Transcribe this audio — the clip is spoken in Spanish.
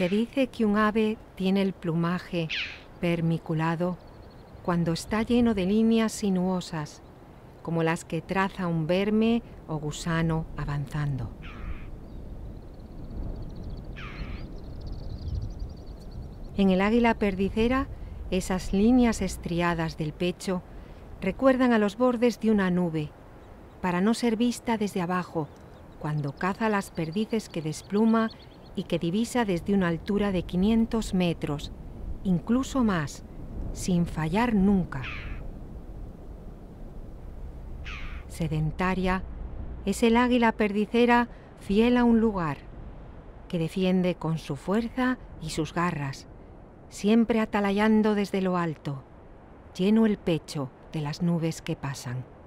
Se dice que un ave tiene el plumaje vermiculado cuando está lleno de líneas sinuosas, como las que traza un verme o gusano avanzando. En el águila perdicera, esas líneas estriadas del pecho recuerdan a los bordes de una nube, para no ser vista desde abajo, cuando caza las perdices que despluma y que divisa desde una altura de 500 metros, incluso más, sin fallar nunca. Sedentaria es el águila perdicera fiel a un lugar, que defiende con su fuerza y sus garras, siempre atalayando desde lo alto, lleno el pecho de las nubes que pasan.